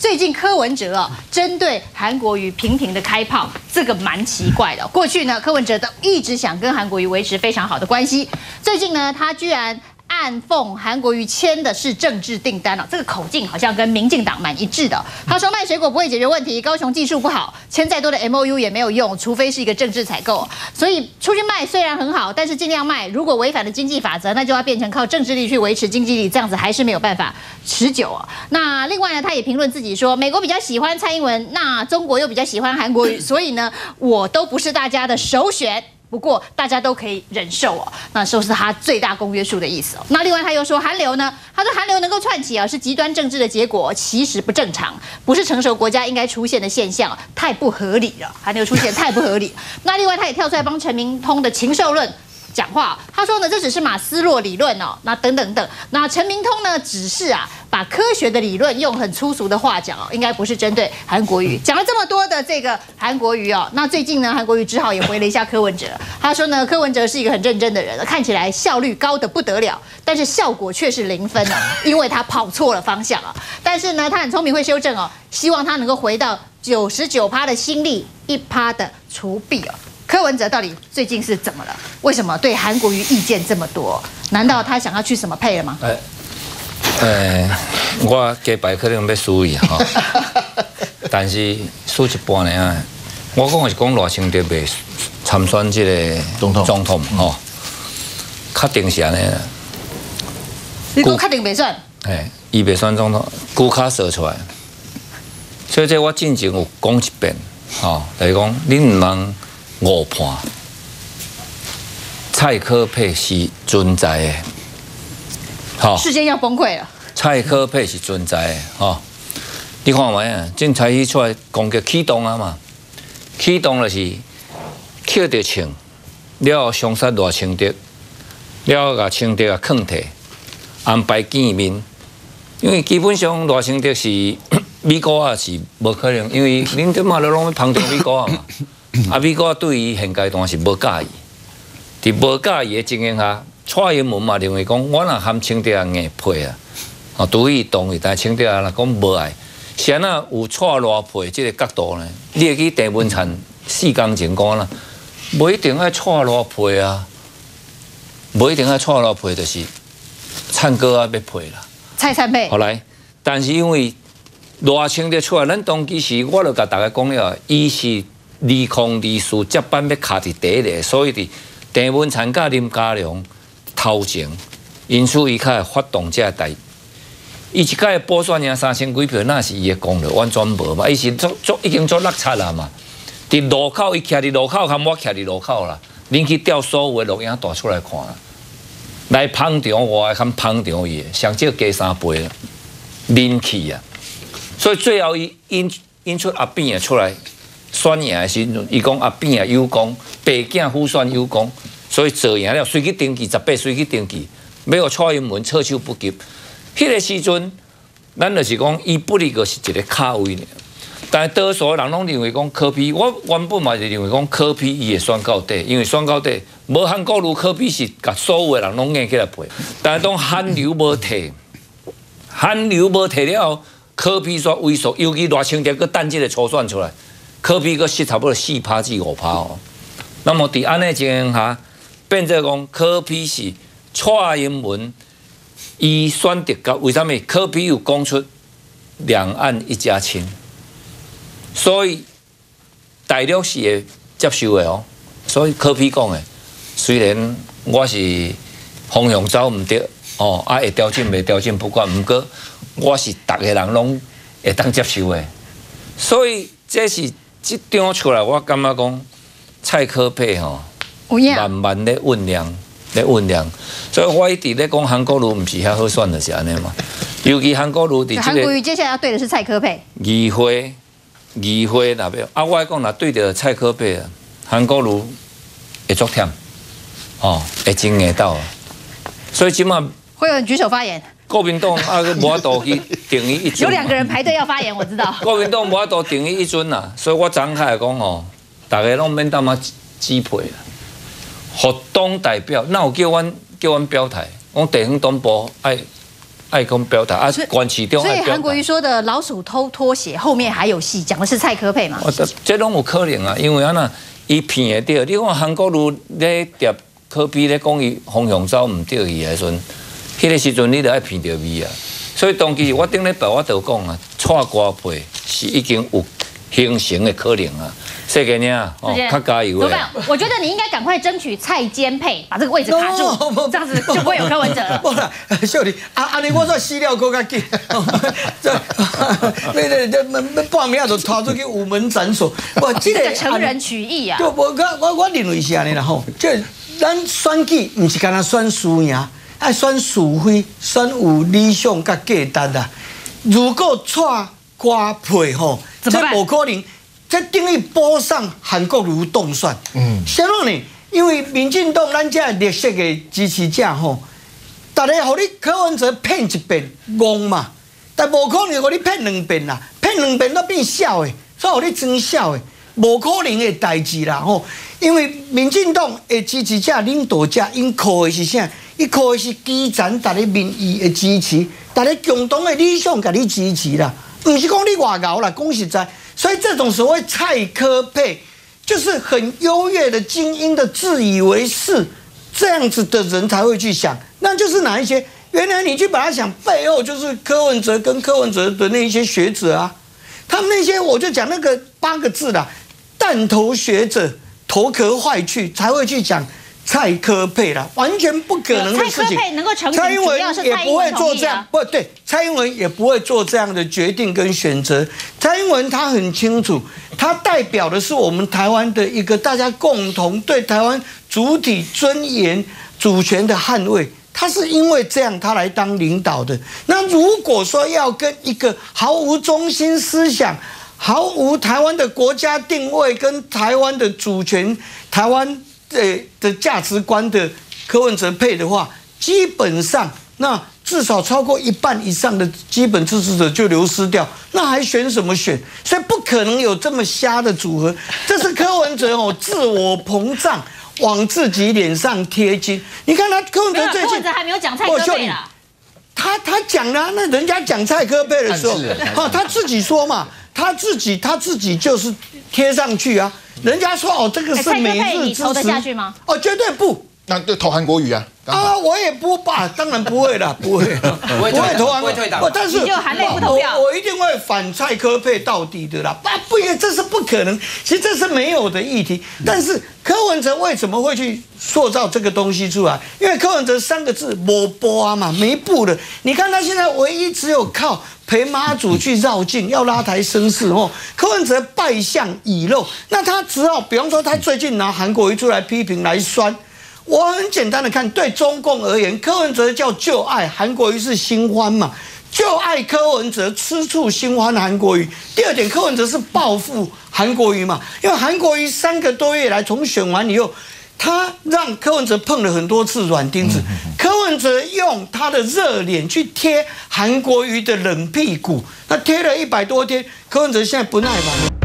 最近柯文哲啊，针对韩国瑜频频的开炮，这个蛮奇怪的。过去呢，柯文哲都一直想跟韩国瑜维持非常好的关系，最近呢，他居然暗讽韩国瑜签的是政治订单了，这个口径好像跟民进党蛮一致的。他说卖水果不会解决问题，高雄技术不好，签再多的 MOU 也没有用，除非是一个政治采购。所以出去卖虽然很好，但是尽量卖。如果违反了经济法则，那就要变成靠政治力去维持经济力，这样子还是没有办法持久啊。那另外呢，他也评论自己说，美国比较喜欢蔡英文，那中国又比较喜欢韩国瑜，所以呢，我都不是大家的首选。不过大家都可以忍受哦，那说是他最大公约数的意思哦。那另外他又说韩流呢，他说韩流能够窜起啊，是极端政治的结果，其实不正常，不是成熟国家应该出现的现象，太不合理了。韩流出现太不合理。那另外他也跳出来帮陈明通的禽兽论讲话，他说呢，这只是马斯洛理论哦，那等等等。那陈明通呢，只是把科学的理论用很粗俗的话讲哦，应该不是针对韩国瑜。讲了这么多的这个韩国瑜哦，那最近呢，韩国瑜只好也回了一下柯文哲，他说呢，柯文哲是一个很认真的人，看起来效率高得不得了，但是效果却是0分哦，因为他跑错了方向啊。但是呢，他很聪明，会修正哦，希望他能够回到99%的心力，1%的除弊哦。柯文哲到底最近是怎么了？为什么对韩国瑜意见这么多？难道他想要去什么配了吗？ 我假摆可能要输伊哈，但是输一半呢。我讲的是讲赖清德袂参选这个总统吼，确定是安尼啦。 你讲确定袂选？ 伊袂选总统，骨卡说出来。所以这我进前有讲一遍，吼，就是讲恁唔通误判，蔡科配是存在的，好， 世界要崩溃了。 蔡科配是存在的，吼，你看卖啊，正采取出来攻击启动啊嘛，启动就是捡着枪，了伤杀赖清德，了甲清德藏摕，安排见面，因为基本上赖清德是美国啊是无可能，因为恁即马拢要旁听美国啊嘛。美国对于现阶段是无介意，伫无介意的情形下，蔡英文嘛认为讲，我若含清德硬配啊，除非同意，但清德若讲无爱，是安那有蔡赖配这个角度呢？你会去郑文灿4天前讲啦，无一定爱蔡赖配啊，无一定爱蔡赖配，就是灿哥啊要配啦， 蔡灿配。 后来，但是因为赖清德出来，咱当其时我就甲大家讲了，伊是。2024接班要卡伫第一个，所以伫郑文灿甲林佳龙头前，因此伊较会发动这代。伊一届补选赢3000几票，那是伊的功劳，完全无嘛。伊是已经做落差啦嘛。伫路口，伊徛伫路口，含我徛伫路口啦。恁去调所有的录影带出来看啦。来捧场我，含捧场伊，上少加3倍，人气啊。所以最后伊引出阿扁出来。选赢的时阵，伊讲阿扁也有功，白囝副选有功，所以做赢了，随去登记18岁去登记，没有蔡英文措手不及。迄个时阵，咱就是讲伊不离个是一个卡位呢。但是多数人拢认为讲柯 P， 我原本嘛就认为讲柯 P 伊会选到底，因为选到底无韩国瑜柯 P 是甲所有的人拢硬起来配，但是当韩流无退，韩流无退了后，柯 P 煞萎缩，尤其赖清德佮等这个初选出来。柯 P 个是差不多4%至5%哦，那么伫安尼情形下，变做讲柯 P 是蔡英文伊选择到，为什么柯 P 有讲出两岸一家亲，所以大陆是会接受的哦。所以柯 P 讲的，虽然我是方向走唔对哦，会调整未调整不管，不过我是逐个人拢会当接受的，所以这是。这张出来，我感觉讲蔡科配吼，慢慢咧酝酿，所以我一直咧讲韩国瑜唔是遐好选的是安尼嘛。尤其韩国瑜伫这个韩国瑜接下来要对的是蔡科配。议会那边我讲若对着蔡科配啊，韩国瑜会足忝，哦，会真硬斗。所以即马会有人举手发言。 国民党无法度去定义一尊， 有2个人排队要发言，我知道。 国民党无法度定义一尊啦，所以我昨下来讲吼，大家拢免当啊支配啦。互党代表，那有叫阮表态，讲地方党部爱爱讲表达啊，关市长爱表达。 所以韩国瑜说的老鼠偷拖鞋后面还有戏，讲的是蔡科配嘛？ 这拢有可能啊，因为安那伊骗会到。你看韩国瑜咧叠科比咧讲伊方向走唔对伊的时阵，迄个时阵你就爱骗到伊啊。所以当期我顶礼拜我就讲啊，蔡瓜配是已经有形成的可能啊。谢给你啊，较加油怎么样？我觉得你应该赶快争取蔡坚配，把这个位置卡住，这样子就不会有柯文哲了。 不啦，小李，安尼我煞死了更较紧。那半暝就拖出去午门斩首。不， 这个成人取义啊。 对，我认为是安尼啦吼。这咱选举唔是干那选输赢，爱选是非，选有理想甲价值啊。如果蔡瓜配吼，这无可能。这等于补上韩国瑜当选。啥物呢？因为民进党咱这绿色的支持者吼，大家互你柯文哲骗一遍戆嘛，但无可能互你骗两遍啦，骗两遍都变小的，所以互你装小的，无可能的代志啦吼。因为民进党的支持者、领导者，因靠的是啥？伊靠的是基层大家民意的支持，大家共同的理想甲你支持啦，唔是讲你外敖啦，讲实在。所以这种所谓蔡科配，就是很优越的精英的自以为是，这样子的人才会去想，那就是哪一些？原来你去把它想，背后就是柯文哲跟柯文哲的那些学者啊，他们那些我就讲那个8个字啦，弹头学者头壳坏去，才会去讲蔡科配啦，完全不可能的事情。 蔡科配能够成型， 蔡英文也不会做这样，不对，蔡英文也不会做这样的决定跟选择。蔡英文他很清楚，他代表的是我们台湾的一个大家共同对台湾主体尊严、主权的捍卫。他是因为这样，他来当领导的。那如果说要跟一个毫无中心思想、毫无台湾的国家定位跟台湾的主权、台湾的价值观的柯文哲配的话，基本上那至少超过1半以上的基本支持者就流失掉，那还选什么选？所以不可能有这么瞎的组合。这是柯文哲自我膨胀，往自己脸上贴金。你看他柯文哲最近， 柯文哲还没有讲蔡科配啦。 他讲了，那人家讲蔡科配的时候，他自己说嘛，他自己就是贴上去啊。人家说这个是美日支持， 你投得下去吗？ 绝对不。 那就投韩国瑜啊！ 我也不吧，当然不会啦，不会投韩国瑜，但是就含泪不投票， 我一定会反蔡科配到底的啦。不，这是不可能，其实这是没有的议题。但是柯文哲为什么会去塑造这个东西出来？因为柯文哲3个字没播嘛，没布的。你看他现在唯一只有靠陪妈祖去绕境，要拉抬声势哦。柯文哲败相已露，那他只好，比方说他最近拿韩国瑜出来批评来酸。我很简单的看，对中共而言，柯文哲叫旧爱，韩国瑜是新欢嘛？旧爱柯文哲，吃醋新欢韩国瑜。第二点，柯文哲是报复韩国瑜嘛？因为韩国瑜3个多月来，从选完以后，他让柯文哲碰了很多次软钉子。柯文哲用他的热脸去贴韩国瑜的冷屁股，那贴了100多天，柯文哲现在不耐烦了。